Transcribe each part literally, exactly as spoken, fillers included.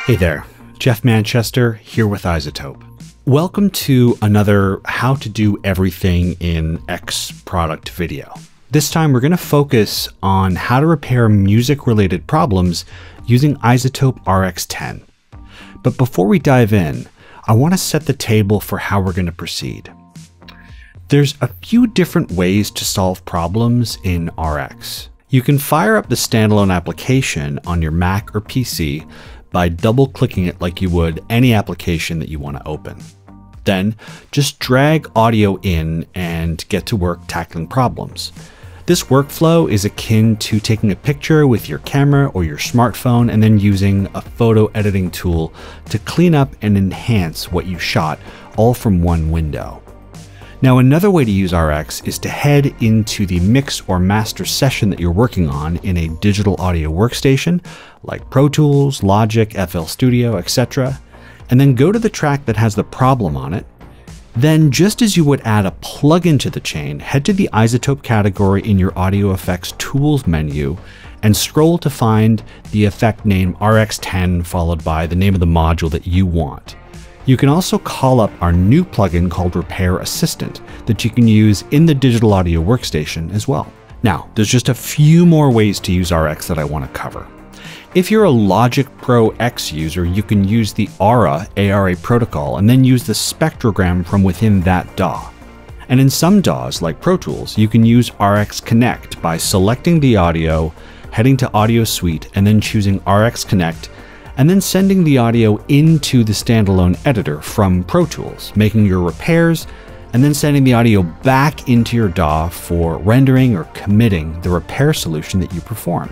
Hey there, Jeff Manchester here with iZotope. Welcome to another How to Do Everything in X product video. This time we're going to focus on how to repair music-related problems using iZotope R X ten. But before we dive in, I want to set the table for how we're going to proceed. There's a few different ways to solve problems in R X. You can fire up the standalone application on your Mac or P C by double-clicking it like you would any application that you want to open. Then, just drag audio in and get to work tackling problems. This workflow is akin to taking a picture with your camera or your smartphone and then using a photo editing tool to clean up and enhance what you shot, all from one window. Now, another way to use R X is to head into the mix or master session that you're working on in a digital audio workstation like Pro Tools, Logic, F L Studio, et cetera, and then go to the track that has the problem on it. Then, just as you would add a plugin to the chain, head to the iZotope category in your Audio Effects Tools menu and scroll to find the effect name R X ten followed by the name of the module that you want. You can also call up our new plugin called Repair Assistant that you can use in the digital audio workstation as well. Now, there's just a few more ways to use R X that I want to cover. If you're a Logic Pro X user, you can use the ARA, A R A protocol, and then use the spectrogram from within that D A W. And in some D A Ws, like Pro Tools, you can use R X Connect by selecting the audio, heading to Audio Suite, and then choosing R X Connect, and then sending the audio into the standalone editor from Pro Tools, making your repairs, and then sending the audio back into your D A W for rendering or committing the repair solution that you performed.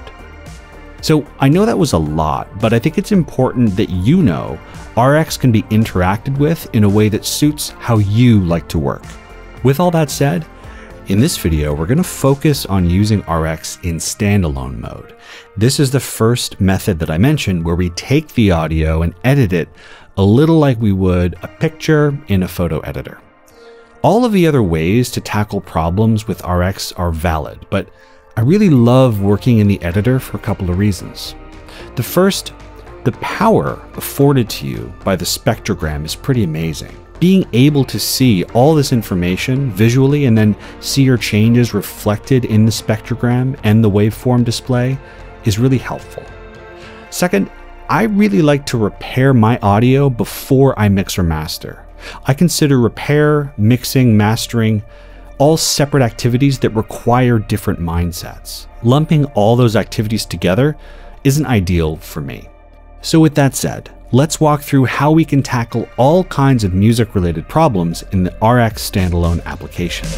So I know that was a lot, but I think it's important that you know R X can be interacted with in a way that suits how you like to work. With all that said, in this video, we're going to focus on using R X in standalone mode. This is the first method that I mentioned where we take the audio and edit it a little like we would a picture in a photo editor. All of the other ways to tackle problems with R X are valid, but I really love working in the editor for a couple of reasons. The first, the power afforded to you by the spectrogram is pretty amazing. Being able to see all this information visually and then see your changes reflected in the spectrogram and the waveform display is really helpful. Second, I really like to repair my audio before I mix or master. I consider repair, mixing, mastering all separate activities that require different mindsets. Lumping all those activities together isn't ideal for me. So with that said, let's walk through how we can tackle all kinds of music-related problems in the R X standalone application.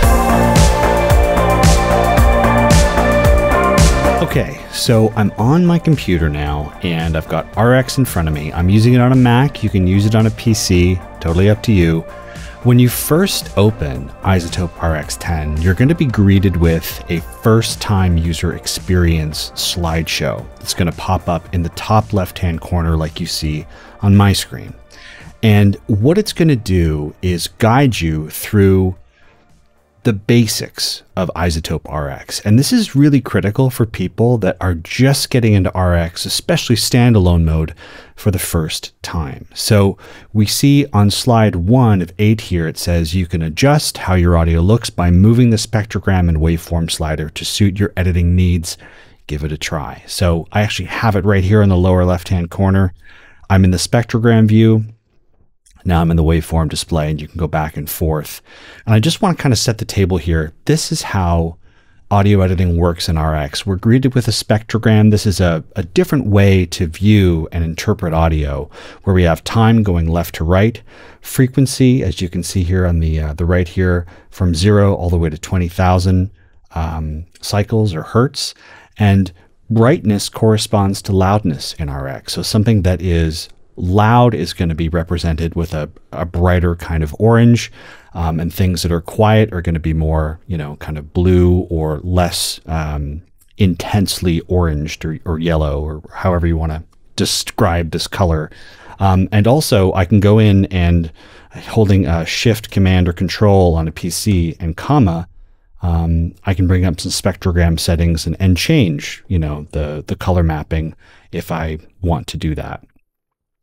Okay, so I'm on my computer now and I've got R X in front of me. I'm using it on a Mac. You can use it on a P C, totally up to you. When you first open iZotope R X ten, you're going to be greeted with a first-time user experience slideshow. It's going to pop up in the top left-hand corner like you see on my screen. And what it's going to do is guide you through the basics of iZotope R X. And this is really critical for people that are just getting into R X, especially standalone mode, for the first time. So we see on slide one of eight here, it says you can adjust how your audio looks by moving the spectrogram and waveform slider to suit your editing needs. Give it a try. So I actually have it right here in the lower left-hand corner. I'm in the spectrogram view. Now I'm in the waveform display and you can go back and forth. And I just want to kind of set the table here. This is how audio editing works in R X. We're greeted with a spectrogram. This is a, a different way to view and interpret audio where we have time going left to right, frequency, as you can see here on the, uh, the right here, from zero all the way to twenty thousand um, cycles or hertz. And brightness corresponds to loudness in R X. So something that is loud is going to be represented with a, a brighter kind of orange, um, and things that are quiet are going to be more, you know, kind of blue or less um, intensely oranged or, or yellow, or however you want to describe this color. Um, and also I can go in and holding a shift, command, or control on a P C and comma, um, I can bring up some spectrogram settings and, and change, you know, the, the color mapping if I want to do that.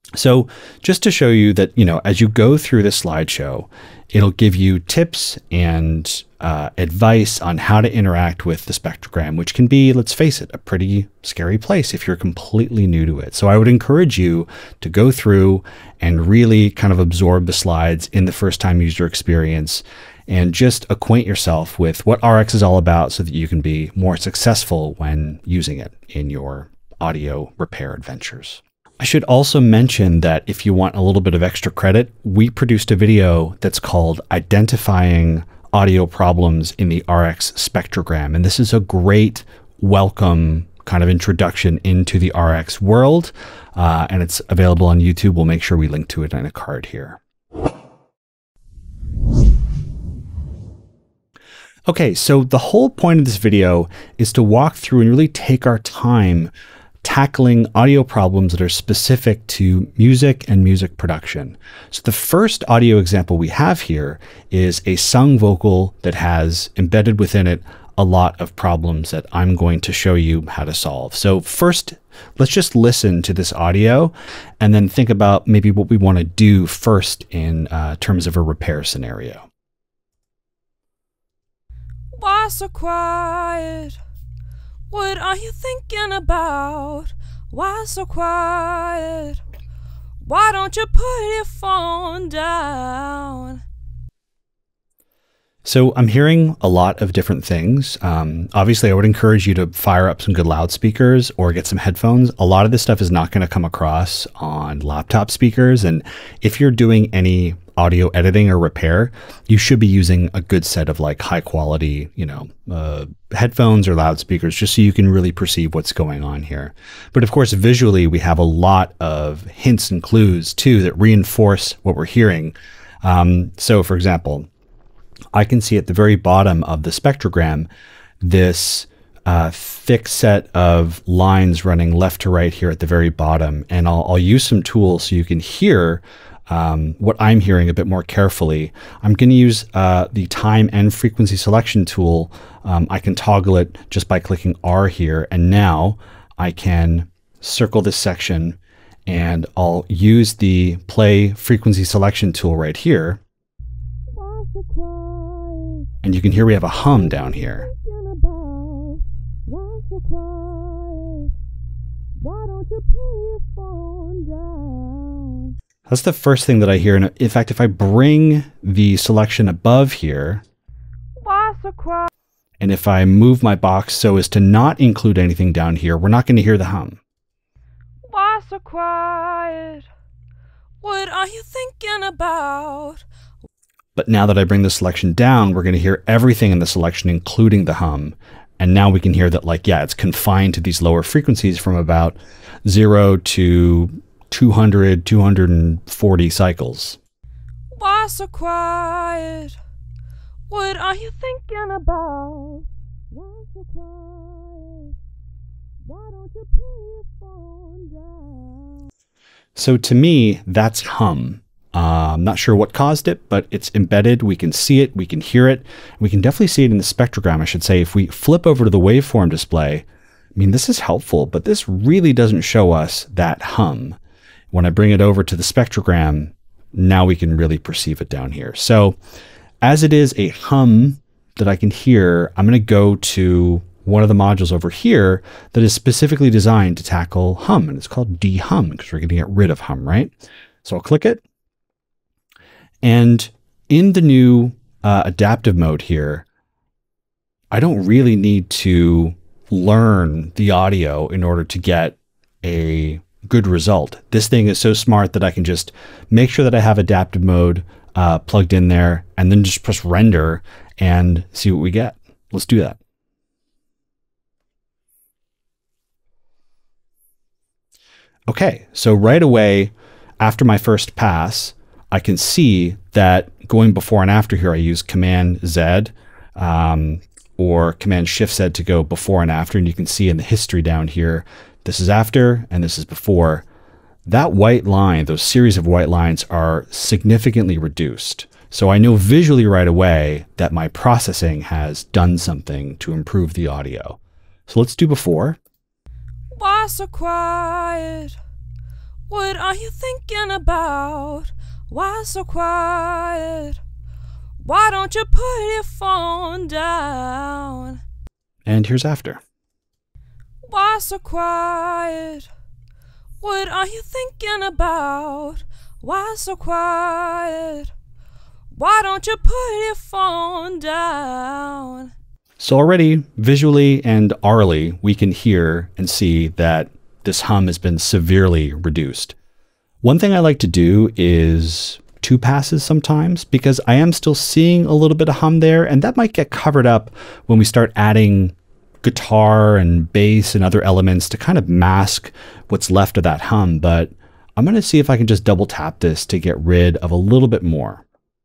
So just to show you that, you know, as you go through this slideshow, it'll give you tips and uh, advice on how to interact with the spectrogram, which can be, let's face it, a pretty scary place if you're completely new to it. So I would encourage you to go through and really kind of absorb the slides in the first time user experience and just acquaint yourself with what R X is all about so that you can be more successful when using it in your audio repair adventures. I should also mention that if you want a little bit of extra credit, we produced a video that's called Identifying Audio Problems in the R X Spectrogram. And this is a great welcome kind of introduction into the R X world. Uh, and it's available on YouTube. We'll make sure we link to it in a card here. Okay, so the whole point of this video is to walk through and really take our time tackling audio problems that are specific to music and music production. So the first audio example we have here is a sung vocal that has embedded within it a lot of problems that I'm going to show you how to solve. So first, let's just listen to this audio and then think about maybe what we want to do first in uh, terms of a repair scenario. Why so quiet? What are you thinking about? Why so quiet? Why don't you put your phone down? So I'm hearing a lot of different things. Um, obviously, I would encourage you to fire up some good loudspeakers or get some headphones. A lot of this stuff is not going to come across on laptop speakers. And if you're doing any audio editing or repair, you should be using a good set of like high quality, you know, uh, headphones or loudspeakers, just so you can really perceive what's going on here. But of course, visually, we have a lot of hints and clues too that reinforce what we're hearing. Um, so for example, I can see at the very bottom of the spectrogram, this uh, thick set of lines running left to right here at the very bottom. And I'll, I'll use some tools so you can hear Um, what I'm hearing a bit more carefully. I'm going to use uh, the time and frequency selection tool. Um, I can toggle it just by clicking R here. And now I can circle this section and I'll use the play frequency selection tool right here. And you can hear we have a hum down here. That's the first thing that I hear. And in fact, if I bring the selection above here, and if I move my box so as to not include anything down here, we're not going to hear the hum. Why so quiet? What are you thinking about? But now that I bring the selection down, we're going to hear everything in the selection, including the hum. And now we can hear that, like, yeah, it's confined to these lower frequencies from about zero to two hundred, two hundred forty cycles. Why so quiet? What are you thinking about? Why so quiet? Why don't you put your phone down? So to me, that's hum. Uh, I'm not sure what caused it, but it's embedded. We can see it. We can hear it. We can definitely see it in the spectrogram, I should say. If we flip over to the waveform display, I mean, this is helpful, but this really doesn't show us that hum. When I bring it over to the spectrogram, now we can really perceive it down here. So as it is a hum that I can hear, I'm going to go to one of the modules over here that is specifically designed to tackle hum, and it's called de-hum because we're going to get rid of hum, right? So I'll click it. And in the new uh, adaptive mode here, I don't really need to learn the audio in order to get a good result. This thing is so smart that I can just make sure that I have adaptive mode uh, plugged in there and then just press render and see what we get. Let's do that. Okay, so right away after my first pass, I can see that going before and after here, I use Command Z um, or Command Shift Z to go before and after. And you can see in the history down here, this is after and this is before. That white line, those series of white lines are significantly reduced. So I know visually right away that my processing has done something to improve the audio. So let's do before. Why so quiet? What are you thinking about? Why so quiet? Why don't you put your phone down? And here's after. Why so quiet? What are you thinking about? Why so quiet? Why don't you put your phone down? So already, visually and aurally, we can hear and see that this hum has been severely reduced. One thing I like to do is two passes sometimes, because I am still seeing a little bit of hum there, and that might get covered up when we start adding guitar and bass and other elements to kind of mask what's left of that hum. But I'm going to see if I can just double tap this to get rid of a little bit more.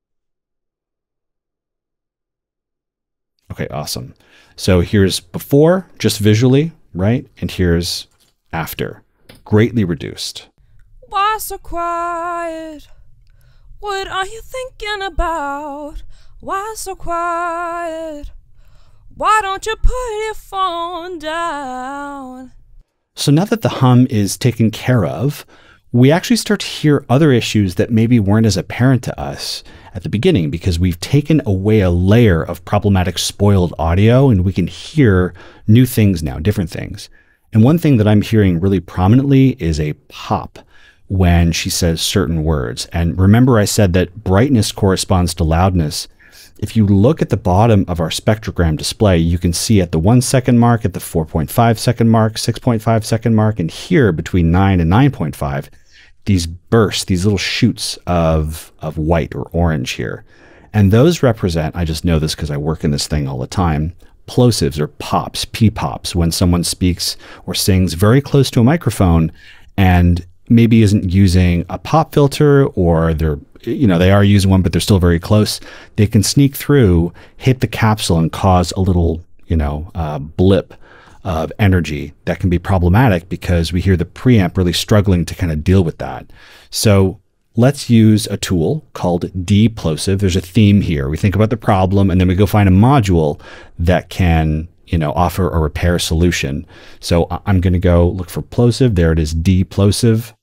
Okay, awesome. So here's before, just visually, right? And here's after, greatly reduced. Why so quiet? What are you thinking about? Why so quiet? Why don't you put your phone down? So now that the hum is taken care of, we actually start to hear other issues that maybe weren't as apparent to us at the beginning, because we've taken away a layer of problematic spoiled audio and we can hear new things now, different things. And one thing that I'm hearing really prominently is a pop when she says certain words. And remember I said that brightness corresponds to loudness. If you look at the bottom of our spectrogram display, you can see at the one second mark, at the four point five second mark, six point five second mark, and here between nine and nine point five, these bursts, these little shoots of, of white or orange here. And those represent, I just know this because I work in this thing all the time, plosives or pops, P-pops, when someone speaks or sings very close to a microphone and maybe isn't using a pop filter, or they're, you know, they are using one, but they're still very close. They can sneak through, hit the capsule and cause a little, you know, uh, blip of energy that can be problematic because we hear the preamp really struggling to kind of deal with that. So let's use a tool called de-plosive. There's a theme here. We think about the problem and then we go find a module that can, you know, offer a repair solution. So I'm going to go look for plosive. There it is, de-plosive.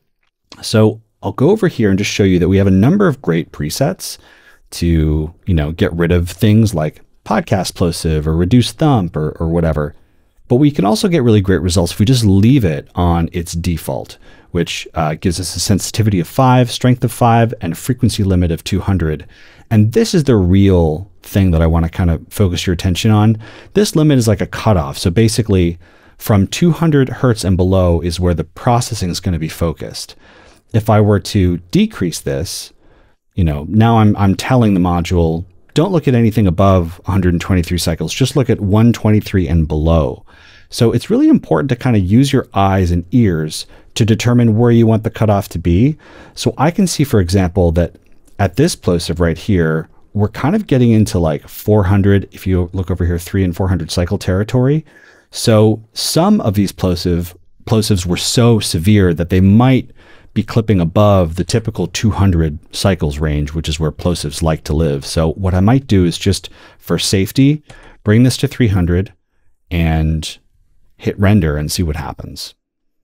So I'll go over here and just show you that we have a number of great presets to, you know, get rid of things like podcast plosive or reduce thump or, or whatever. But we can also get really great results if we just leave it on its default, which uh, gives us a sensitivity of five, strength of five, and a frequency limit of two hundred. And this is the real thing that I want to kind of focus your attention on. This limit is like a cutoff. So basically from two hundred hertz and below is where the processing is going to be focused. If I were to decrease this, you know, now I'm, I'm telling the module, don't look at anything above one hundred twenty-three cycles, just look at one twenty-three and below. So it's really important to kind of use your eyes and ears to determine where you want the cutoff to be. So I can see, for example, that at this plosive right here, we're kind of getting into like four hundred, if you look over here, three and four hundred cycle territory. So some of these plosive, plosives were so severe that they might be clipping above the typical two hundred cycles range, which is where plosives like to live. So what I might do is just for safety, bring this to three hundred and hit render and see what happens.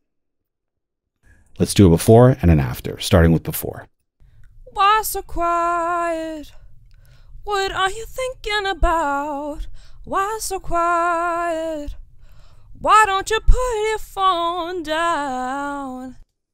Let's do a before and an after, starting with before. Why so quiet? What are you thinking about? Why so quiet? Why don't you put your phone down?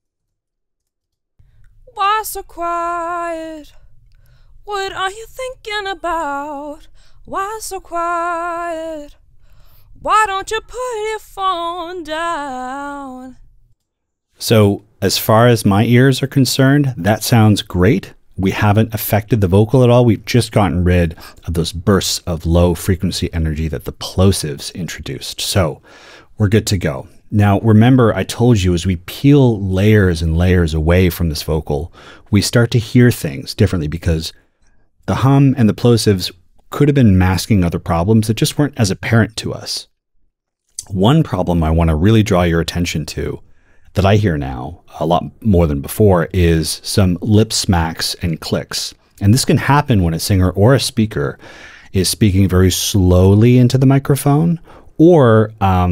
Why so quiet? What are you thinking about? Why so quiet? Why don't you put your phone down? So as far as my ears are concerned, that sounds great. We haven't affected the vocal at all. We've just gotten rid of those bursts of low frequency energy that the plosives introduced. So we're good to go. Now, remember, I told you as we peel layers and layers away from this vocal, we start to hear things differently because the hum and the plosives could have been masking other problems that just weren't as apparent to us. One problem I want to really draw your attention to that I hear now a lot more than before is some lip smacks and clicks. And this can happen when a singer or a speaker is speaking very slowly into the microphone, or um,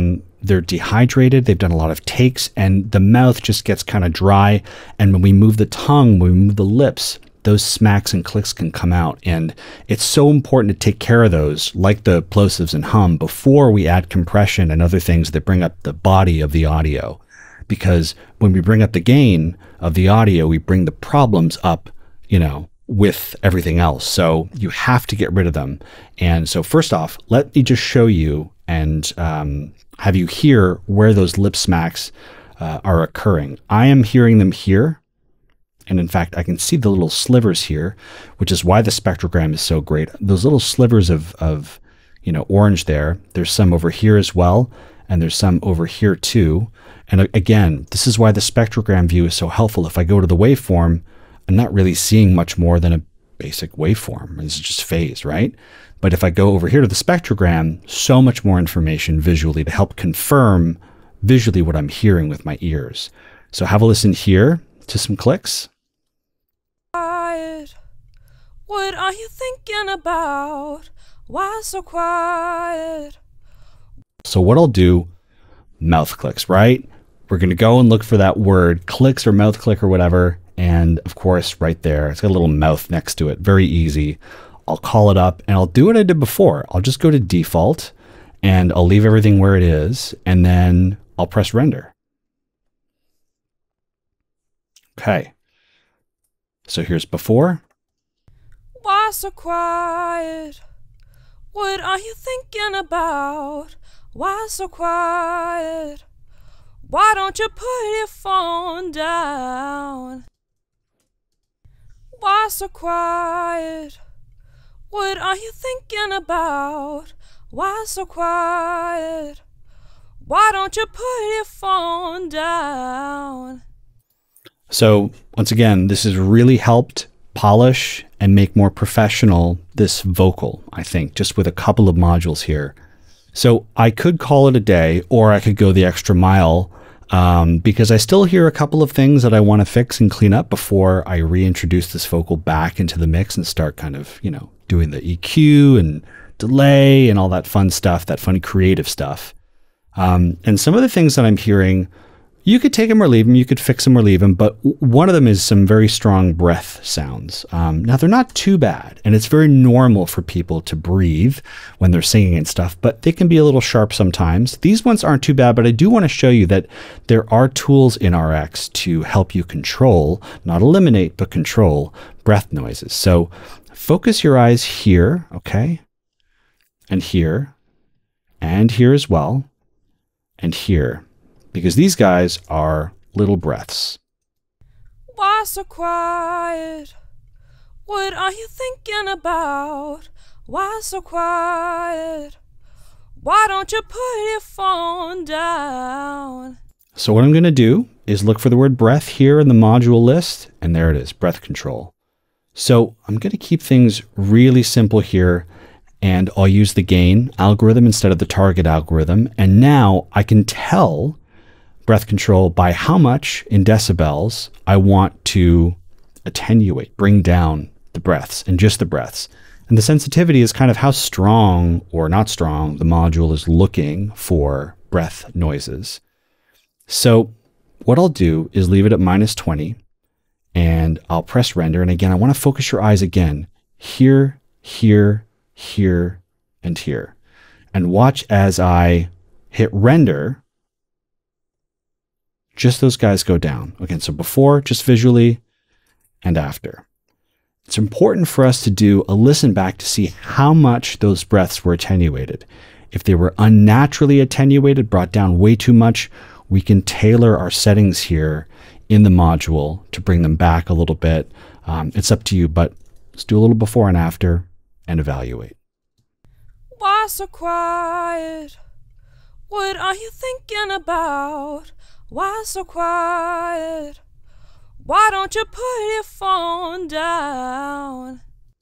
they're dehydrated, they've done a lot of takes, and the mouth just gets kind of dry. And when we move the tongue, when we move the lips, those smacks and clicks can come out. And it's so important to take care of those, like the plosives and hum, before we add compression and other things that bring up the body of the audio. Because when we bring up the gain of the audio, we bring the problems up, you know, with everything else. So you have to get rid of them. And so first off, let me just show you and um, have you hear where those lip smacks uh, are occurring. I am hearing them here. And in fact, I can see the little slivers here, which is why the spectrogram is so great. Those little slivers of, of you know, orange there, there's some over here as well. And there's some over here too. And again, this is why the spectrogram view is so helpful. If I go to the waveform, I'm not really seeing much more than a basic waveform. It's just phase, right? But if I go over here to the spectrogram, so much more information visually to help confirm visually what I'm hearing with my ears. So have a listen here to some clicks. Quiet. What are you thinking about? Why so quiet? So what I'll do, mouth clicks, right? We're going to go and look for that word, clicks or mouth click or whatever. And of course, right there, it's got a little mouth next to it. Very easy. I'll call it up and I'll do what I did before. I'll just go to default and I'll leave everything where it is. And then I'll press render. Okay. So here's before. Why so quiet? What are you thinking about? Why so quiet? Why don't you put your phone down? Why so quiet? What are you thinking about? Why so quiet? Why don't you put your phone down? So once again, this has really helped polish and make more professional this vocal, I think, just with a couple of modules here. So I could call it a day, or I could go the extra mile um, because I still hear a couple of things that I want to fix and clean up before I reintroduce this vocal back into the mix and start kind of, you know, doing the E Q and delay and all that fun stuff, that fun creative stuff. Um, and some of the things that I'm hearing, you could take them or leave them, you could fix them or leave them, but one of them is some very strong breath sounds. Um, now, they're not too bad, and it's very normal for people to breathe when they're singing and stuff, but they can be a little sharp sometimes. These ones aren't too bad, but I do want to show you that there are tools in R X to help you control, not eliminate, but control breath noises. So focus your eyes here, okay? And here, and here as well, and here. Because these guys are little breaths. Why so quiet? What are you thinking about? Why so quiet? Why don't you put your phone down? So what I'm going to do is look for the word breath here in the module list, and there it is, breath control. So I'm going to keep things really simple here, and I'll use the gain algorithm instead of the target algorithm. And now I can tell breath control by how much in decibels I want to attenuate, bring down the breaths and just the breaths. And the sensitivity is kind of how strong or not strong the module is looking for breath noises. So what I'll do is leave it at minus twenty and I'll press render. And again, I want to focus your eyes again here, here, here, and here. And watch as I hit render. Just those guys go down. Again, so before, just visually, and after. It's important for us to do a listen back to see how much those breaths were attenuated. If they were unnaturally attenuated, brought down way too much, we can tailor our settings here in the module to bring them back a little bit. Um, it's up to you, but let's do a little before and after and evaluate. Why so quiet? What are you thinking about? Why so quiet? Why don't you put your phone down?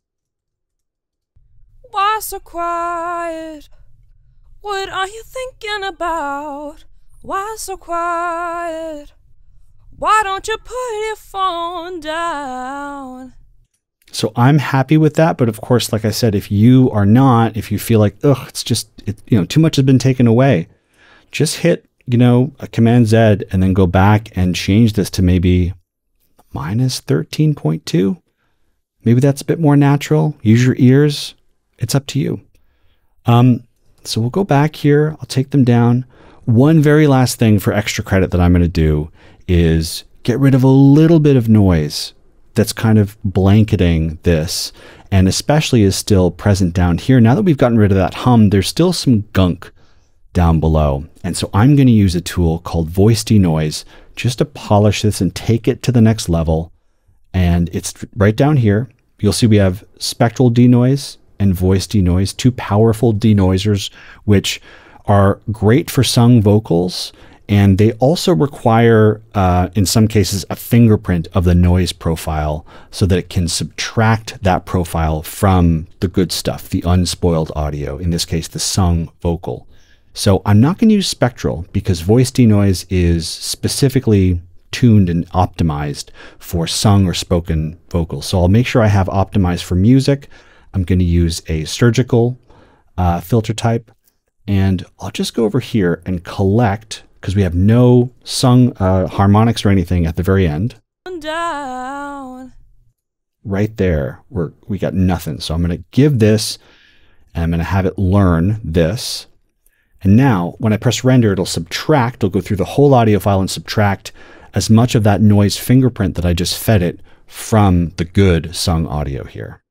Why so quiet? What are you thinking about? Why so quiet? Why don't you put your phone down? So I'm happy with that, but of course, like I said, if you are not, if you feel like, ugh, it's just, it, you know, too much has been taken away, just hit, you know, a Command Z and then go back and change this to maybe minus thirteen point two. Maybe that's a bit more natural. Use your ears. It's up to you. Um, so we'll go back here. I'll take them down. One very last thing for extra credit that I'm going to do is get rid of a little bit of noise that's kind of blanketing this, and especially is still present down here. Now that we've gotten rid of that hum, there's still some gunk down below. And so I'm going to use a tool called voice denoise just to polish this and take it to the next level. And it's right down here. You'll see we have spectral denoise and voice denoise, two powerful denoisers, which are great for sung vocals. And they also require, uh, in some cases, a fingerprint of the noise profile so that it can subtract that profile from the good stuff, the unspoiled audio, in this case, the sung vocal. So I'm not going to use spectral because voice denoise is specifically tuned and optimized for sung or spoken vocals. So I'll make sure I have optimized for music. I'm going to use a surgical uh, filter type, and I'll just go over here and collect, because we have no sung uh, harmonics or anything at the very end. Down. Right there, we're, we got nothing. So I'm going to give this, and I'm going to have it learn this. And now when I press render, it'll subtract, it'll go through the whole audio file and subtract as much of that noise fingerprint that I just fed it from the good sung audio here.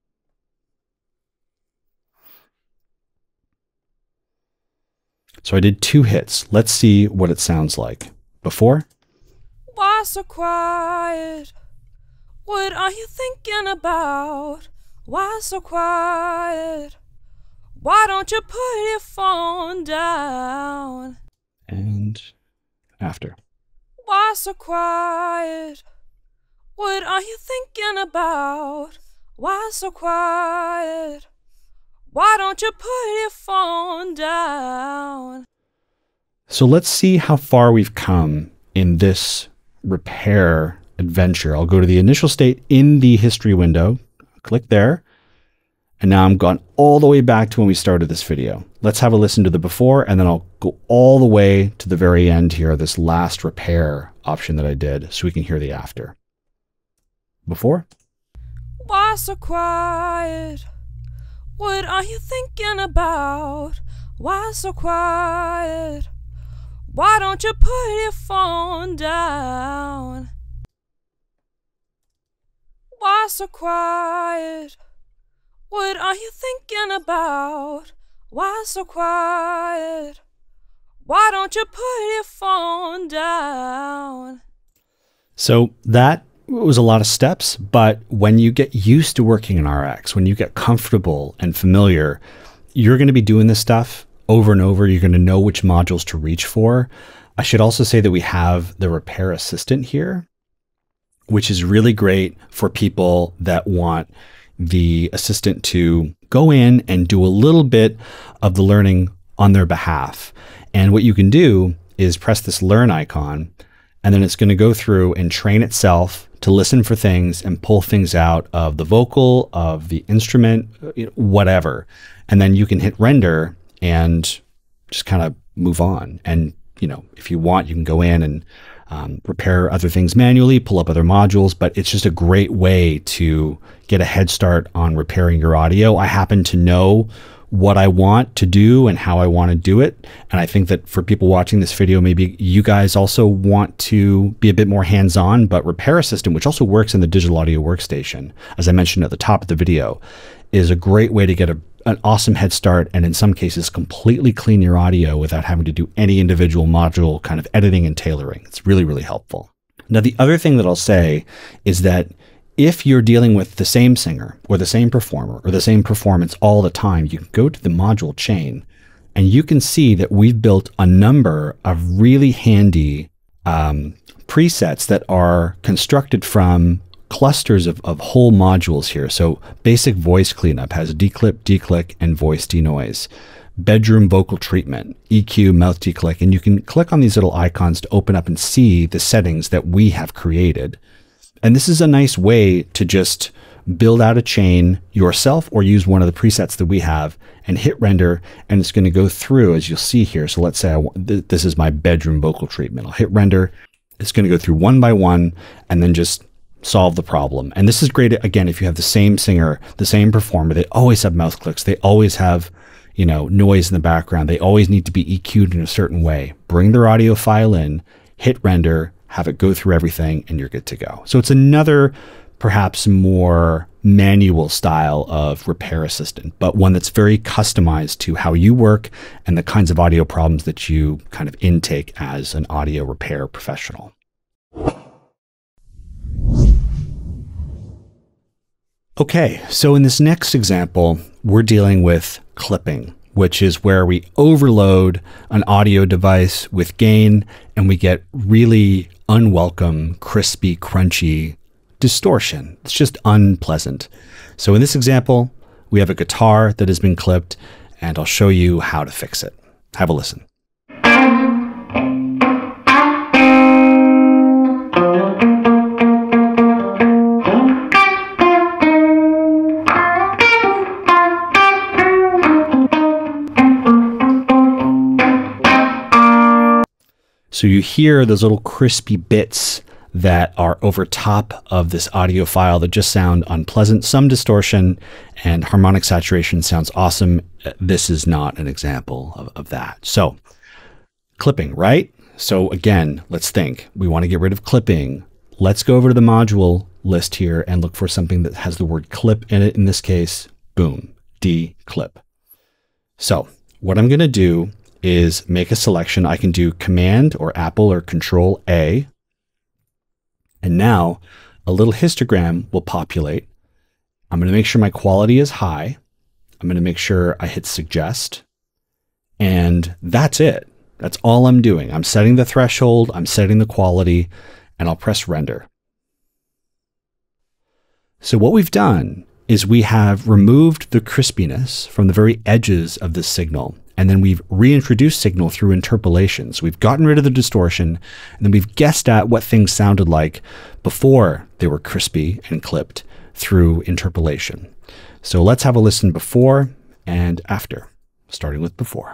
So I did two hits. Let's see what it sounds like. Before. Why so quiet? What are you thinking about? Why so quiet? Why don't you put your phone down? And after. Why so quiet? What are you thinking about? Why so quiet? Why don't you put your phone down? So let's see how far we've come in this repair adventure. I'll go to the initial state in the history window, click there, and now I'm gone all the way back to when we started this video. Let's have a listen to the before, and then I'll go all the way to the very end here, this last repair option that I did, so we can hear the after. Before. Why so quiet? What are you thinking about? Why so quiet? Why don't you put your phone down? Why so quiet? What are you thinking about? Why so quiet? Why don't you put your phone down? So that was a lot of steps, but when you get used to working in R X, when you get comfortable and familiar, you're going to be doing this stuff over and over. You're going to know which modules to reach for. I should also say that we have the repair assistant here, which is really great for people that want the assistant to go in and do a little bit of the learning on their behalf. And what you can do is press this learn icon, and then it's going to go through and train itself to listen for things and pull things out of the vocal, of the instrument, whatever. And then you can hit render and just kind of move on. And, you know, if you want, you can go in and um, repair other things manually, pull up other modules, but it's just a great way to get a head start on repairing your audio. I happen to know what I want to do and how I want to do it. And I think that for people watching this video, maybe you guys also want to be a bit more hands-on, but Repair Assistant, which also works in the digital audio workstation, as I mentioned at the top of the video, is a great way to get a, an awesome head start, and in some cases completely clean your audio without having to do any individual module kind of editing and tailoring. It's really, really helpful. Now, the other thing that I'll say is that if you're dealing with the same singer or the same performer or the same performance all the time, you can go to the module chain and you can see that we've built a number of really handy um, presets that are constructed from clusters of, of whole modules here. So basic voice cleanup has declip, declick, and voice denoise. Bedroom vocal treatment, E Q, mouth declick, and you can click on these little icons to open up and see the settings that we have created. And this is a nice way to just build out a chain yourself or use one of the presets that we have and hit render, and it's going to go through, as you'll see here. So let's say I want, th this is my bedroom vocal treatment. I'll hit render. It's going to go through one by one and then just solve the problem. And this is great, again, if you have the same singer, the same performer, they always have mouth clicks. They always have, you know, noise in the background. They always need to be E Q'd in a certain way. Bring their audio file in, hit render, have it go through everything, and you're good to go. So it's another perhaps more manual style of repair assistant, but one that's very customized to how you work and the kinds of audio problems that you kind of intake as an audio repair professional. Okay, so in this next example, we're dealing with clipping, which is where we overload an audio device with gain and we get really unwelcome, crispy, crunchy distortion. It's just unpleasant. So in this example, we have a guitar that has been clipped, and I'll show you how to fix it. Have a listen. So you hear those little crispy bits that are over top of this audio file that just sound unpleasant, some distortion, and harmonic saturation sounds awesome. This is not an example of, of that. So clipping, right? So again, let's think. We want to get rid of clipping. Let's go over to the module list here and look for something that has the word clip in it. In this case, boom, D-clip. So what I'm going to do is make a selection. I can do Command or Apple or Control A. And now a little histogram will populate. I'm going to make sure my quality is high. I'm going to make sure I hit suggest. And that's it. That's all I'm doing. I'm setting the threshold, I'm setting the quality, and I'll press render. So what we've done is we have removed the crispiness from the very edges of this signal. And then we've reintroduced signal through interpolations. We've gotten rid of the distortion, and then we've guessed at what things sounded like before they were crispy and clipped through interpolation. So let's have a listen before and after, starting with before.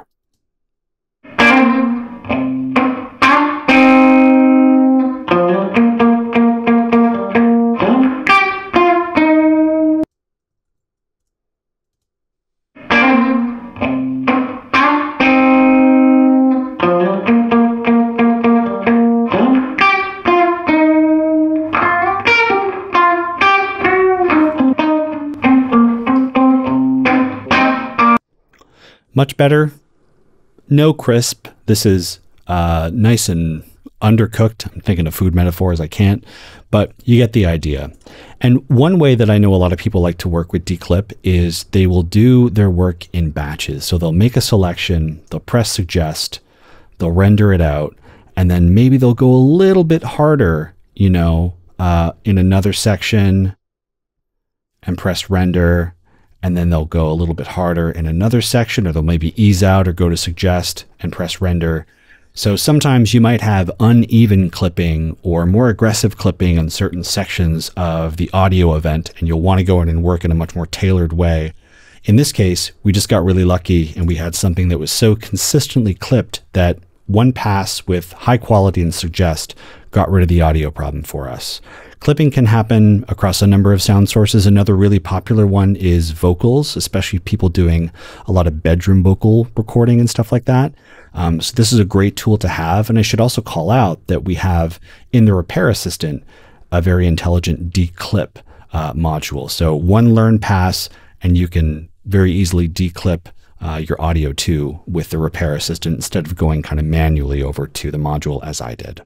Much better. No crisp. This is uh, nice and undercooked. I'm thinking of food metaphors. I can't, but you get the idea. And one way that I know a lot of people like to work with D-clip is they will do their work in batches. So they'll make a selection, they'll press suggest, they'll render it out, and then maybe they'll go a little bit harder, you know, uh, in another section and press render. And then they'll go a little bit harder in another section, or they'll maybe ease out or go to suggest and press render. So sometimes you might have uneven clipping or more aggressive clipping on certain sections of the audio event, and you'll want to go in and work in a much more tailored way. In this case, we just got really lucky and we had something that was so consistently clipped that one pass with high quality and suggest got rid of the audio problem for us. Clipping can happen across a number of sound sources. Another really popular one is vocals, especially people doing a lot of bedroom vocal recording and stuff like that. Um, so this is a great tool to have. And I should also call out that we have in the Repair Assistant a very intelligent declip uh, module. So one learn pass, and you can very easily declip uh, your audio too with the Repair Assistant instead of going kind of manually over to the module as I did.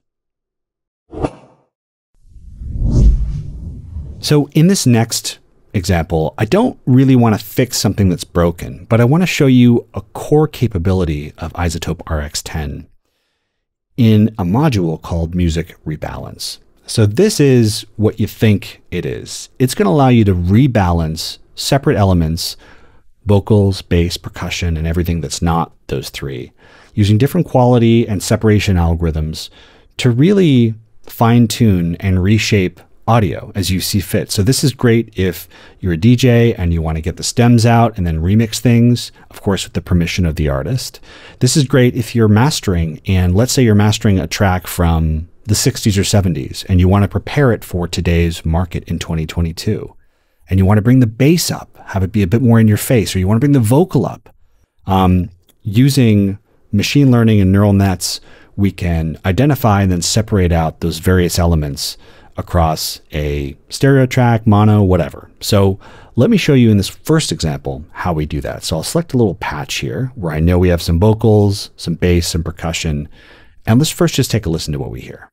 So in this next example, I don't really want to fix something that's broken, but I want to show you a core capability of iZotope R X ten in a module called Music Rebalance. So this is what you think it is. It's going to allow you to rebalance separate elements, vocals, bass, percussion, and everything that's not those three, using different quality and separation algorithms to really fine-tune and reshape audio as you see fit. So this is great if you're a D J and you want to get the stems out and then remix things, of course, with the permission of the artist. This is great if you're mastering, and let's say you're mastering a track from the sixties or seventies and you want to prepare it for today's market in twenty twenty-two. And you want to bring the bass up, have it be a bit more in your face, or you want to bring the vocal up. Um, using machine learning and neural nets, we can identify and then separate out those various elements across a stereo track, mono, whatever. So let me show you in this first example how we do that. So I'll select a little patch here where I know we have some vocals, some bass, some percussion. And let's first just take a listen to what we hear.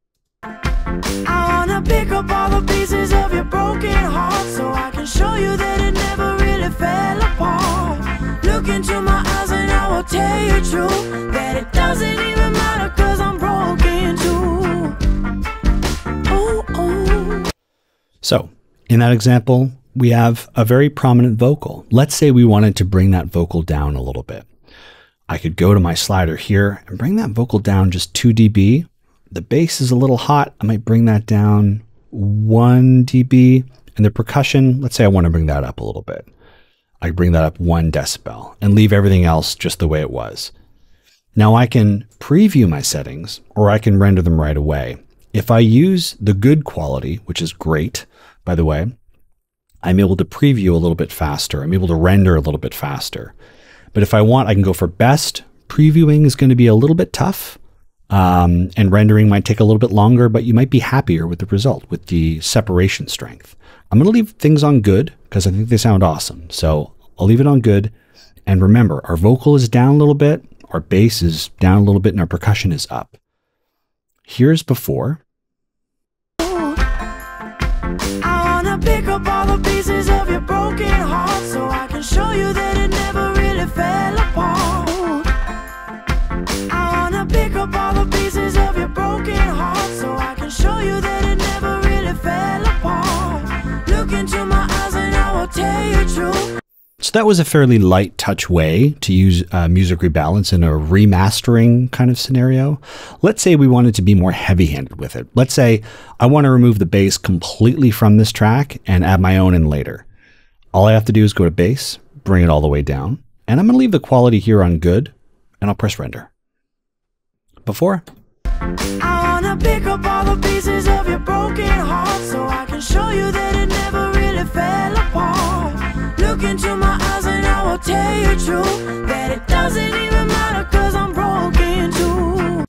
I wanna pick up all the pieces of your broken heart so I can show you that it never really fell apart. Look into my eyes and I will tell you true that it doesn't even matter cause I'm broken too. Oh, oh. So in that example, we have a very prominent vocal. Let's say we wanted to bring that vocal down a little bit. I could go to my slider here and bring that vocal down just two D B. The bass is a little hot. I might bring that down one D B. And the percussion, let's say I want to bring that up a little bit. I bring that up one decibel and leave everything else just the way it was. Now I can preview my settings or I can render them right away. If I use the good quality, which is great, by the way, I'm able to preview a little bit faster. I'm able to render a little bit faster. But if I want, I can go for best. Previewing is going to be a little bit tough. Um, and rendering might take a little bit longer, but you might be happier with the result, with the separation strength. I'm going to leave things on good because I think they sound awesome. So I'll leave it on good. And remember, our vocal is down a little bit, our bass is down a little bit, and our percussion is up. Here's before. I wanna pick up all the pieces of your broken heart so I can show you that it never really fell apart. I wanna pick up all the pieces of your broken heart so I can show you that it never really fell apart. Look into my eyes and I will tell you true. So that was a fairly light touch way to use uh, music rebalance in a remastering kind of scenario. Let's say we wanted to be more heavy-handed with it. Let's say I want to remove the bass completely from this track and add my own in later. All I have to do is go to bass, bring it all the way down, and I'm going to leave the quality here on good, and I'll press render. Before. I wanna pick up all the pieces of your broken heart so I can show you that it never really fell apart. Look into my eyes and I will tell you true that it doesn't even matter cause I'm broken too.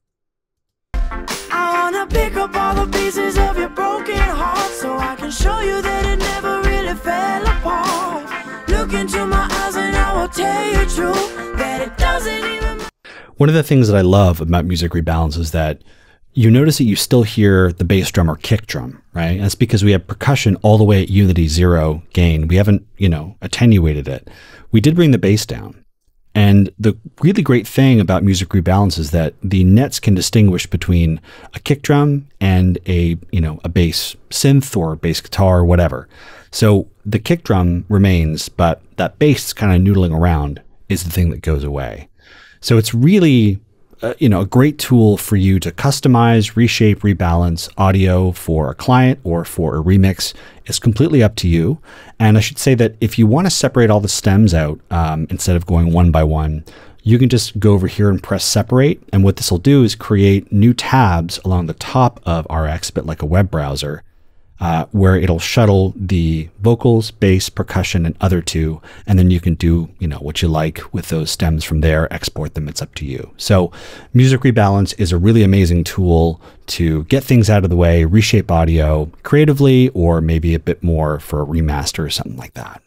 I wanna pick up all the pieces of your broken heart so I can show you that it never really fell apart. Look into my eyes and I will tell you true that it doesn't even matter. One of the things that I love about music rebalance is that you notice that you still hear the bass drum or kick drum, right? And that's because we have percussion all the way at unity zero gain. We haven't, you know, attenuated it. We did bring the bass down. And the really great thing about music rebalance is that the nets can distinguish between a kick drum and a, you know, a bass synth or bass guitar or whatever. So the kick drum remains, but that bass kind of noodling around is the thing that goes away. So it's really, uh, you know, a great tool for you to customize, reshape, rebalance audio for a client or for a remix. It's completely up to you. And I should say that if you want to separate all the stems out um, instead of going one by one, you can just go over here and press separate. And what this will do is create new tabs along the top of R X, a bit like a web browser, Uh, where it'll shuttle the vocals, bass, percussion, and other two, and then you can do, you know, what you like with those stems from there, export them, it's up to you. So music rebalance is a really amazing tool to get things out of the way, reshape audio creatively, or maybe a bit more for a remaster or something like that.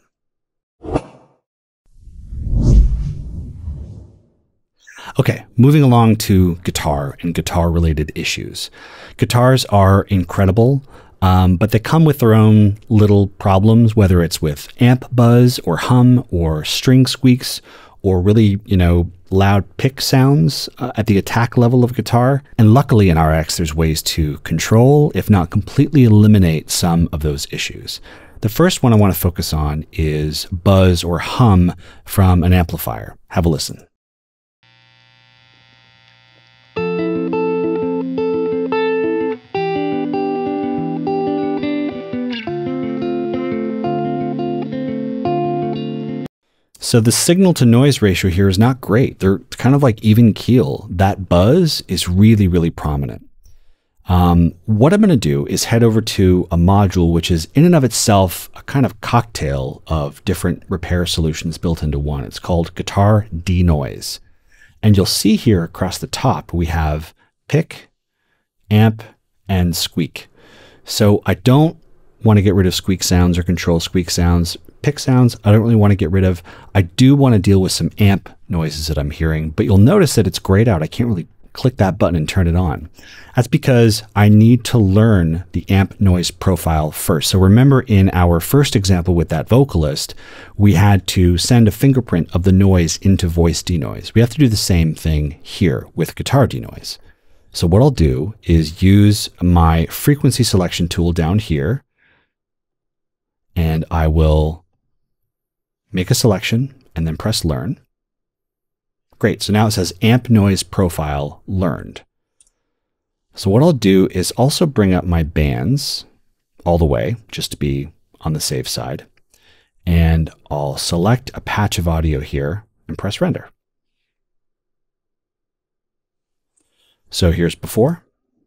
Okay, moving along to guitar and guitar-related issues. Guitars are incredible. Um, but they come with their own little problems, whether it's with amp buzz or hum or string squeaks or really, you know, loud pick sounds uh, at the attack level of guitar. And luckily in R X, there's ways to control, if not completely eliminate some of those issues. The first one I want to focus on is buzz or hum from an amplifier. Have a listen. So the signal to noise ratio here is not great. They're kind of like even keel. That buzz is really, really prominent. Um, what I'm going to do is head over to a module, which is in and of itself a kind of cocktail of different repair solutions built into one. It's called Guitar Denoise. And you'll see here across the top, we have pick, amp, and squeak. So I don't want to get rid of squeak sounds or control squeak sounds. Pick sounds, I don't really want to get rid of. I do want to deal with some amp noises that I'm hearing, but you'll notice that it's grayed out. I can't really click that button and turn it on. That's because I need to learn the amp noise profile first. So remember in our first example with that vocalist, we had to send a fingerprint of the noise into voice denoise. We have to do the same thing here with guitar denoise. So what I'll do is use my frequency selection tool down here, and I will make a selection and then press learn. Great, so now it says amp noise profile learned. So what I'll do is also bring up my bands all the way, just to be on the safe side. And I'll select a patch of audio here and press render. So here's before.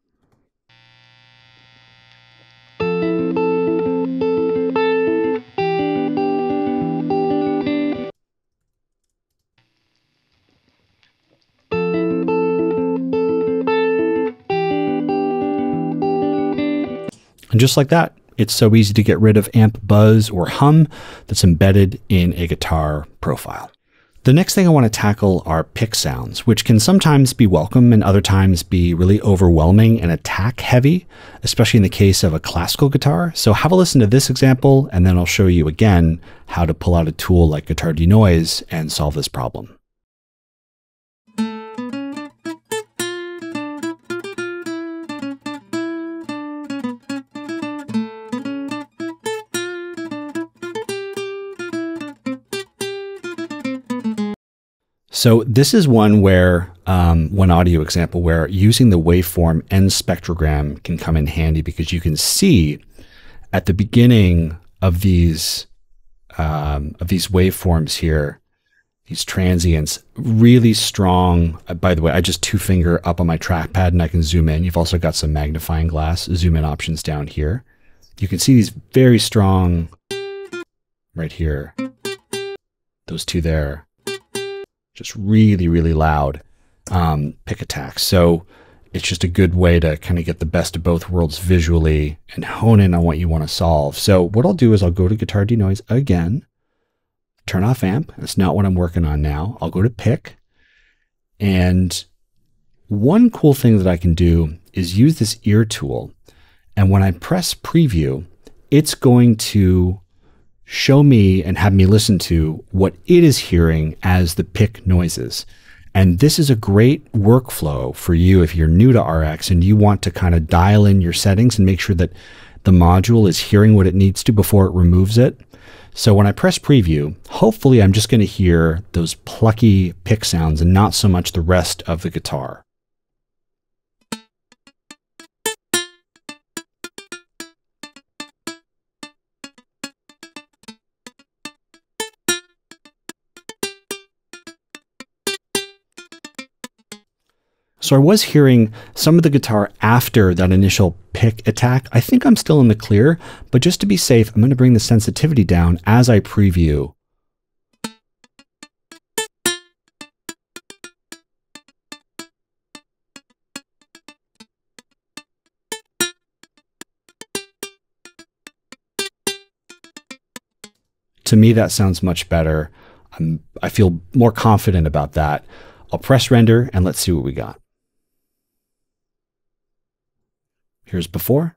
And just like that, it's so easy to get rid of amp buzz or hum that's embedded in a guitar profile. The next thing I want to tackle are pick sounds, which can sometimes be welcome and other times be really overwhelming and attack heavy, especially in the case of a classical guitar. So have a listen to this example, and then I'll show you again how to pull out a tool like Guitar Denoise and solve this problem. So this is one where, um, one audio example where using the waveform and spectrogram can come in handy, because you can see at the beginning of these, um, of these waveforms here, these transients, really strong. Uh, by the way, I just two finger up on my trackpad and I can zoom in. You've also got some magnifying glass zoom in options down here. You can see these very strong right here, those two there. Just really, really loud um, pick attacks. So it's just a good way to kind of get the best of both worlds visually and hone in on what you want to solve. So what I'll do is I'll go to Guitar Denoise again, turn off amp. That's not what I'm working on now. I'll go to pick. And one cool thing that I can do is use this ear tool. And when I press preview, it's going to show me and have me listen to what it is hearing as the pick noises. And this is a great workflow for you if you're new to R X and you want to kind of dial in your settings and make sure that the module is hearing what it needs to before it removes it. So when I press preview, hopefully I'm just going to hear those plucky pick sounds and not so much the rest of the guitar. So I was hearing some of the guitar after that initial pick attack. I think I'm still in the clear, but just to be safe, I'm going to bring the sensitivity down as I preview. To me, that sounds much better. I'm, I feel more confident about that. I'll press render and let's see what we got. Here's before.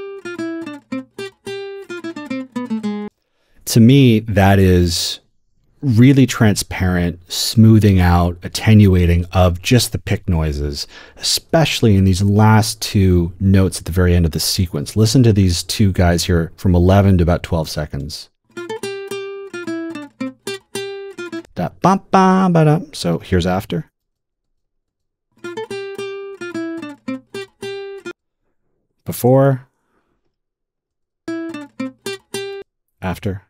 To me, that is really transparent, smoothing out, attenuating of just the pick noises, especially in these last two notes at the very end of the sequence. Listen to these two guys here from eleven to about twelve seconds. Da, ba, ba, ba, da. So here's after. Before. After.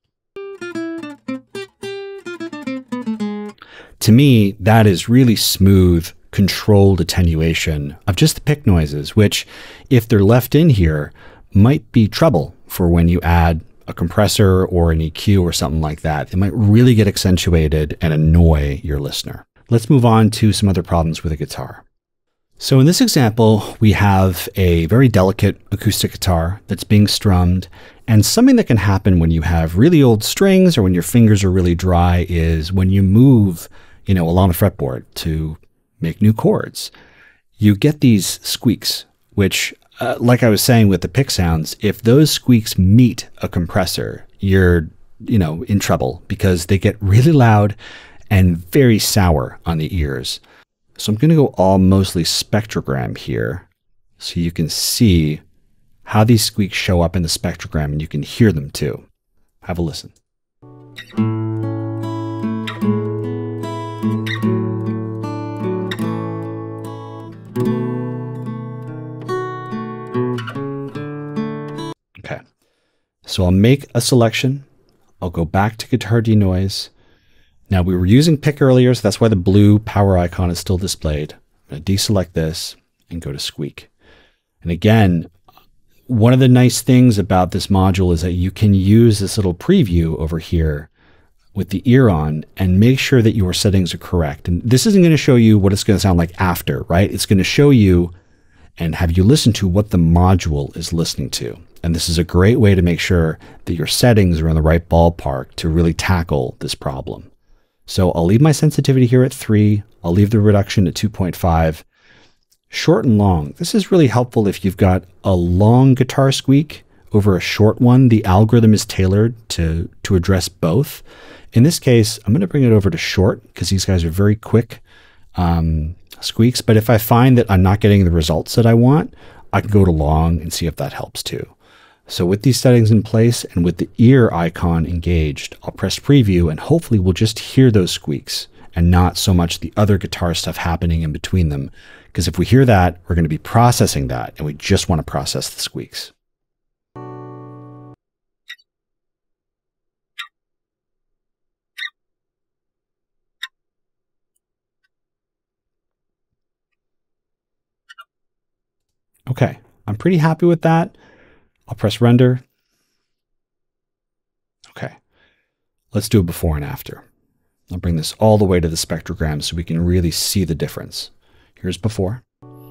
To me, that is really smooth, controlled attenuation of just the pick noises, which, if they're left in here, might be trouble for when you add a compressor or an E Q or something like that. It might really get accentuated and annoy your listener. Let's move on to some other problems with a guitar. So in this example, we have a very delicate acoustic guitar that's being strummed, and something that can happen when you have really old strings or when your fingers are really dry is when you move, you know, along the fretboard to make new chords, you get these squeaks, which, uh, like I was saying with the pick sounds, if those squeaks meet a compressor, you're, you know, in trouble because they get really loud and very sour on the ears. So I'm going to go all mostly spectrogram here so you can see how these squeaks show up in the spectrogram and you can hear them too. Have a listen. Okay, so I'll make a selection. I'll go back to guitar denoise. Now we were using pick earlier, so that's why the blue power icon is still displayed. I'm going to deselect this and go to squeak. And again, one of the nice things about this module is that you can use this little preview over here with the ear on and make sure that your settings are correct. And this isn't going to show you what it's going to sound like after, right? It's going to show you and have you listen to what the module is listening to. And this is a great way to make sure that your settings are in the right ballpark to really tackle this problem. So I'll leave my sensitivity here at three. I'll leave the reduction at two point five. Short and long. This is really helpful if you've got a long guitar squeak over a short one. The algorithm is tailored to, to address both. In this case, I'm going to bring it over to short because these guys are very quick um, squeaks. But if I find that I'm not getting the results that I want, I can go to long and see if that helps too. So with these settings in place and with the ear icon engaged, I'll press preview and hopefully we'll just hear those squeaks and not so much the other guitar stuff happening in between them. Because if we hear that, we're going to be processing that and we just want to process the squeaks. Okay, I'm pretty happy with that. I'll press render. Okay, let's do a before and after. I'll bring this all the way to the spectrogram so we can really see the difference. Here's before.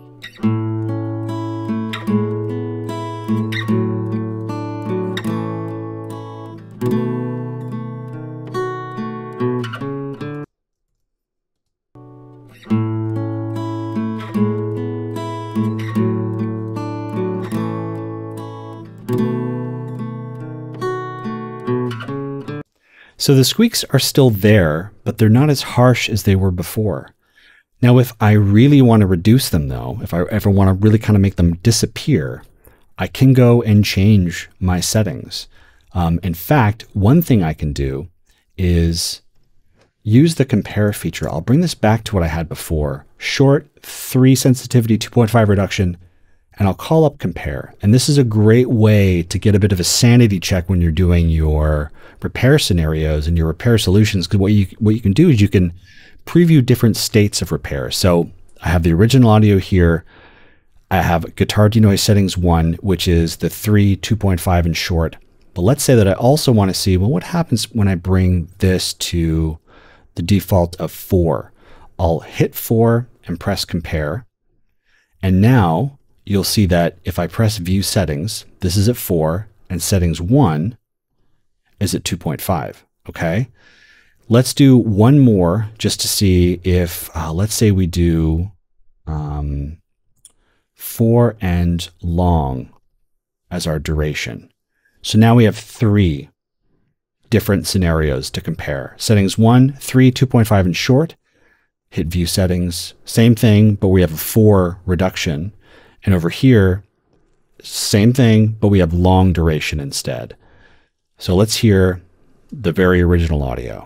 So the squeaks are still there, but they're not as harsh as they were before. Now, if I really want to reduce them though, if I ever want to really kind of make them disappear, I can go and change my settings. Um, in fact, one thing I can do is use the compare feature. I'll bring this back to what I had before. Short, three sensitivity, two point five reduction, and I'll call up compare. And this is a great way to get a bit of a sanity check when you're doing your repair scenarios and your repair solutions. Because what you, what you can do is you can preview different states of repair. So I have the original audio here. I have guitar denoise settings one, which is the three, two point five and short. But let's say that I also want to see, well, what happens when I bring this to the default of four? I'll hit four and press compare. And now you'll see that if I press view settings, this is at four and settings one is at two point five. Okay. Let's do one more just to see if, uh, let's say we do um, four and long as our duration. So now we have three different scenarios to compare. Settings one, three, two point five in short. Hit view settings, same thing, but we have a four reduction. And over here, same thing, but we have long duration instead. So let's hear the very original audio.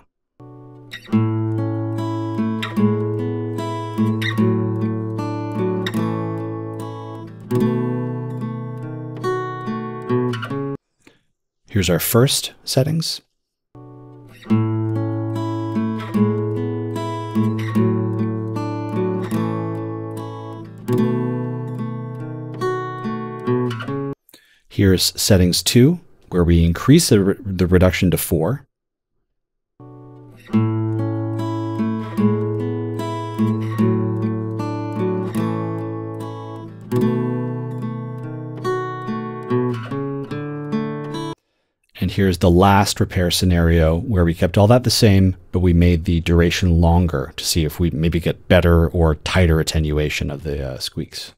Here's our first settings. Here's settings two, where we increase the, re the reduction to four. And here's the last repair scenario where we kept all that the same, but we made the duration longer to see if we maybe get better or tighter attenuation of the uh, squeaks.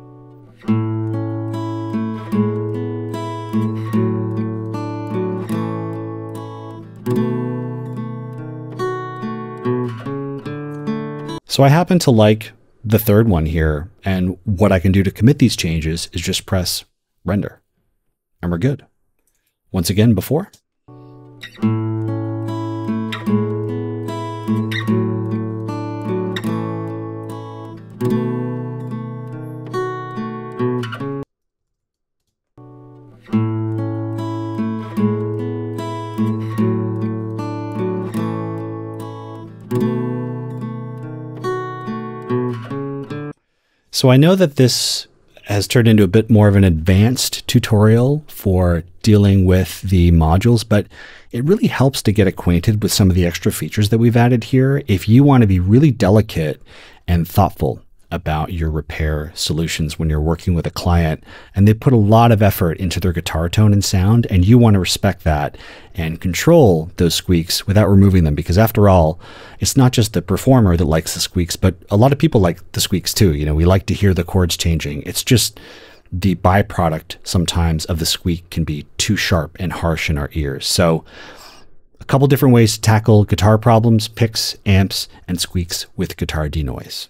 So I happen to like the third one here, and what I can do to commit these changes is just press render, and we're good. Once again, before. So I know that this has turned into a bit more of an advanced tutorial for dealing with the modules, but it really helps to get acquainted with some of the extra features that we've added here if you want to be really delicate and thoughtful about your repair solutions when you're working with a client and they put a lot of effort into their guitar tone and sound, and you want to respect that and control those squeaks without removing them, because after all, it's not just the performer that likes the squeaks, but a lot of people like the squeaks too. You know, we like to hear the chords changing. It's just the byproduct sometimes of the squeak can be too sharp and harsh in our ears. So a couple different ways to tackle guitar problems: picks, amps, and squeaks with guitar denoise.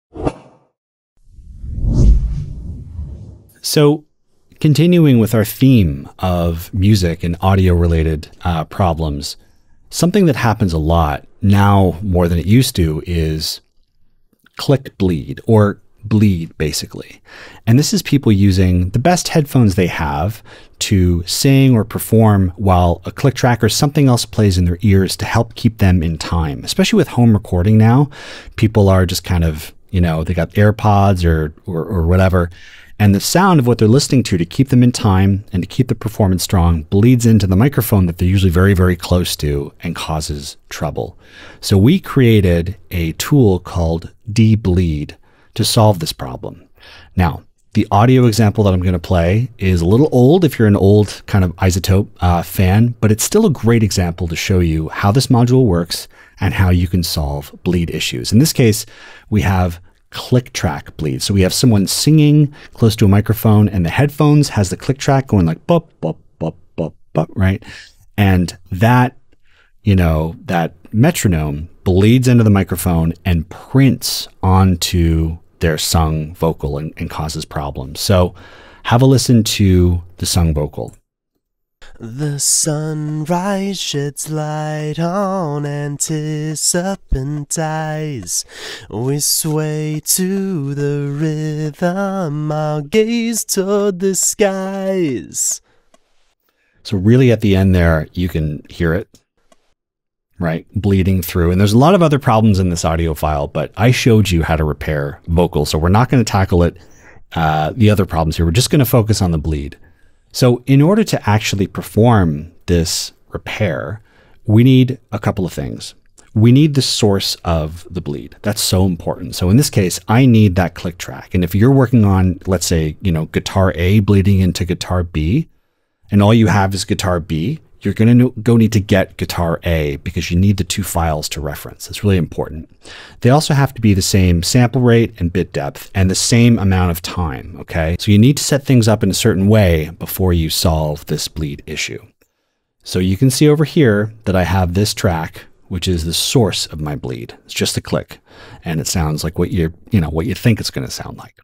So continuing with our theme of music and audio related uh, problems, something that happens a lot now more than it used to is click bleed, or bleed basically. And this is people using the best headphones they have to sing or perform while a click track or something else plays in their ears to help keep them in time. Especially with home recording now, people are just kind of, you know, they got AirPods or, or, or whatever. And the sound of what they're listening to to keep them in time and to keep the performance strong bleeds into the microphone that they're usually very, very close to and causes trouble. So we created a tool called de-bleed to solve this problem. Now, the audio example that I'm going to play is a little old if you're an old kind of iZotope uh, fan, but it's still a great example to show you how this module works and how you can solve bleed issues. In this case, we have click track bleed. So we have someone singing close to a microphone and the headphones has the click track going like bop, bop, bop, bop, bop, right? And that, you know, that metronome bleeds into the microphone and prints onto their sung vocal and, and causes problems. So have a listen to the sung vocal. The sunrise sheds light on anticipant eyes. We sway to the rhythm, our gaze toward the skies. So really at the end there, you can hear it, right, bleeding through. And there's a lot of other problems in this audio file, but I showed you how to repair vocals. So we're not going to tackle it, uh, the other problems here. We're just going to focus on the bleed. So in order to actually perform this repair, we need a couple of things. We need the source of the bleed. That's so important. So in this case, I need that click track. And if you're working on, let's say, you know, guitar A bleeding into guitar B, and all you have is guitar B, you're going to go need to get guitar A because you need the two files to reference. It's really important. They also have to be the same sample rate and bit depth and the same amount of time, okay? So you need to set things up in a certain way before you solve this bleed issue. So you can see over here that I have this track, which is the source of my bleed. It's just a click, and it sounds like what you you know what you think it's going to sound like.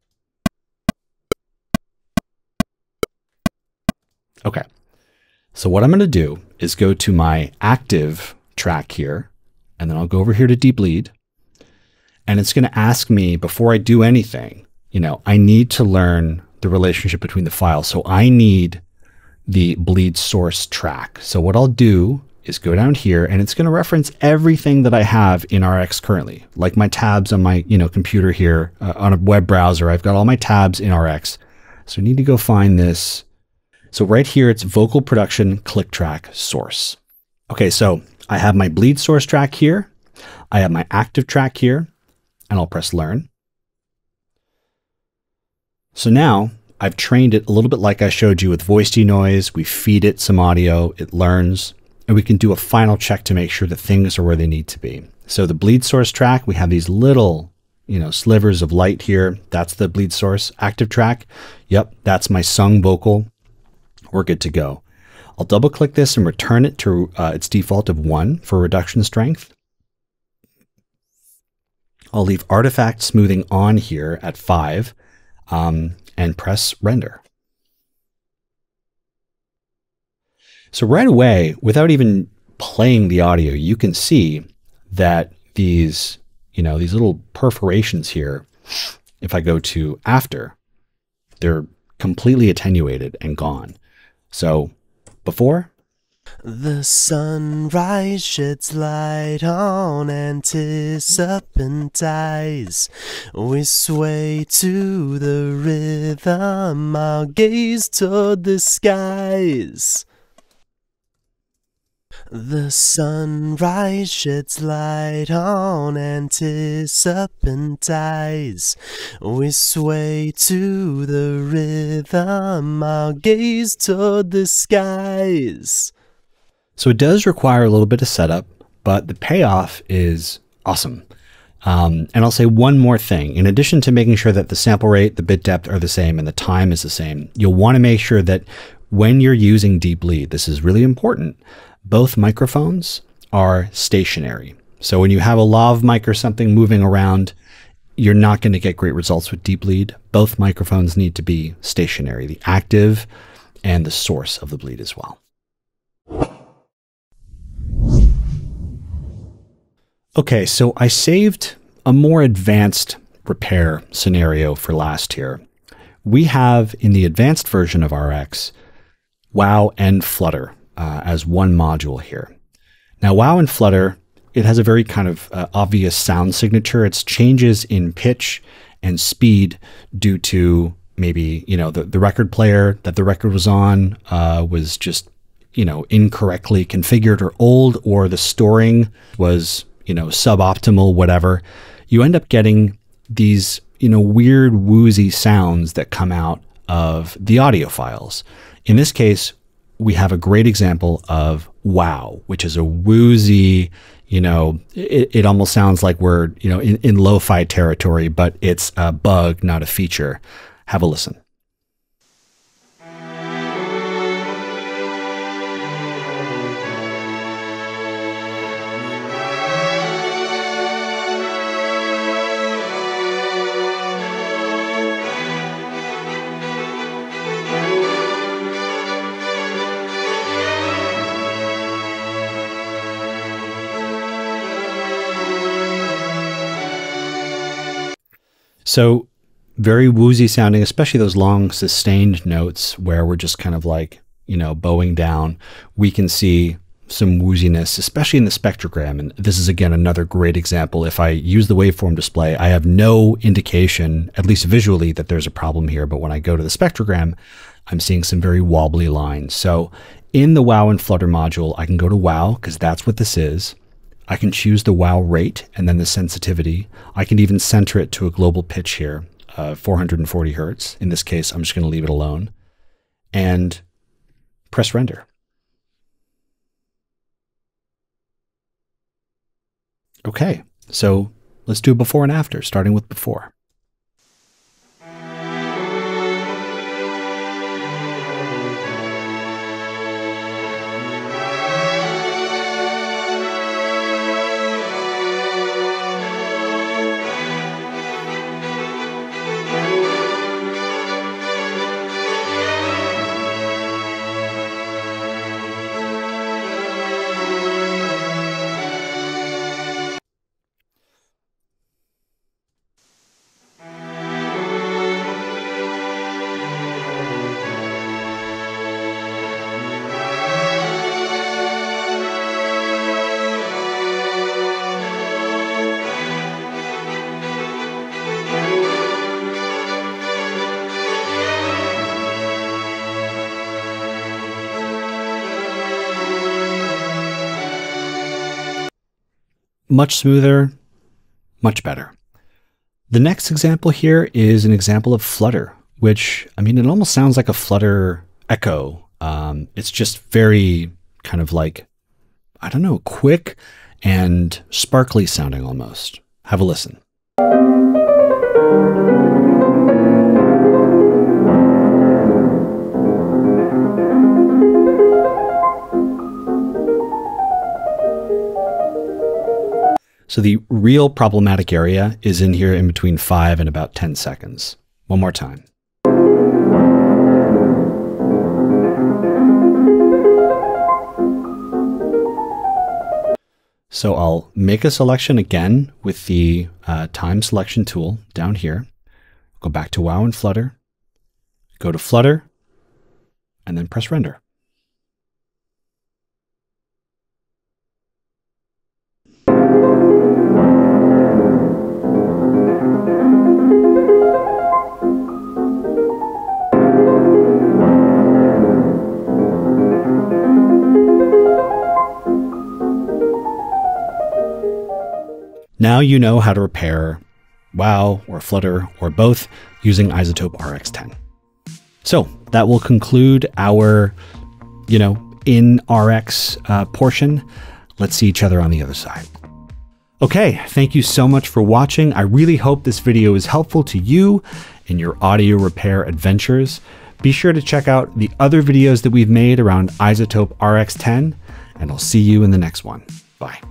Okay, so what I'm going to do is go to my active track here, and then I'll go over here to debleed, and it's going to ask me before I do anything, you know, I need to learn the relationship between the files. So I need the bleed source track. So what I'll do is go down here, and it's going to reference everything that I have in R X currently, like my tabs on my you know computer here uh, on a web browser. I've got all my tabs in R X. So I need to go find this. So right here, it's vocal production click track source. Okay, so I have my bleed source track here. I have my active track here, and I'll press learn. So now I've trained it a little bit like I showed you with voice denoise. We feed it some audio, it learns, and we can do a final check to make sure that things are where they need to be. So the bleed source track, we have these little, you know, slivers of light here. That's the bleed source. Active track, yep, that's my sung vocal. We're good to go. I'll double click this and return it to uh, its default of one for reduction strength. I'll leave artifact smoothing on here at five um, and press render. So right away, without even playing the audio, you can see that these, you know, these little perforations here, if I go to after, they're completely attenuated and gone. So before, the sunrise sheds light on anticipant eyes. We sway to the rhythm, our gaze toward the skies. The sunrise sheds light on anticipant eyes. We sway to the rhythm, our gaze toward the skies. So it does require a little bit of setup, but the payoff is awesome. Um, and I'll say one more thing. In addition to making sure that the sample rate, the bit depth are the same, and the time is the same, you'll want to make sure that when you're using deep bleed, this is really important, both microphones are stationary. So when you have a lav mic or something moving around, you're not going to get great results with deep bleed. Both microphones need to be stationary, the active and the source of the bleed as well. Okay, so I saved a more advanced repair scenario for last here. We have in the advanced version of R X, wow and flutter uh, as one module here. Now, wow and flutter, it has a very kind of uh, obvious sound signature. It's changes in pitch and speed due to maybe, you know, the, the record player that the record was on uh, was just, you know, incorrectly configured or old, or the storing was, you know, suboptimal, whatever. You end up getting these, you know, weird woozy sounds that come out of the audio files. In this case, we have a great example of wow, which is a woozy, you know, it, it almost sounds like we're, you know, in, in lo-fi territory, but it's a bug, not a feature. Have a listen. So very woozy sounding, especially those long sustained notes where we're just kind of like, you know, bowing down. We can see some wooziness, especially in the spectrogram. And this is, again, another great example. If I use the waveform display, I have no indication, at least visually, that there's a problem here. But when I go to the spectrogram, I'm seeing some very wobbly lines. So in the wow and flutter module, I can go to wow, because that's what this is. I can choose the wow rate and then the sensitivity. I can even center it to a global pitch here, uh, four hundred forty hertz. In this case, I'm just going to leave it alone and press render. Okay, so let's do a before and after, starting with before. much smoother, much better. The next example here is an example of flutter, which, I mean, it almost sounds like a Flutter echo. Um, it's just very kind of like, I don't know, quick and sparkly sounding almost. Have a listen. So the real problematic area is in here in between five and about ten seconds. One more time. So I'll make a selection again with the uh, time selection tool down here. Go back to WoW and Flutter, go to Flutter, and then press render. Now you know how to repair WoW or Flutter or both using iZotope R X ten. So that will conclude our, you know, in R X uh, portion. Let's see each other on the other side. Okay, thank you so much for watching. I really hope this video is helpful to you in your audio repair adventures. Be sure to check out the other videos that we've made around iZotope R X ten, and I'll see you in the next one. Bye.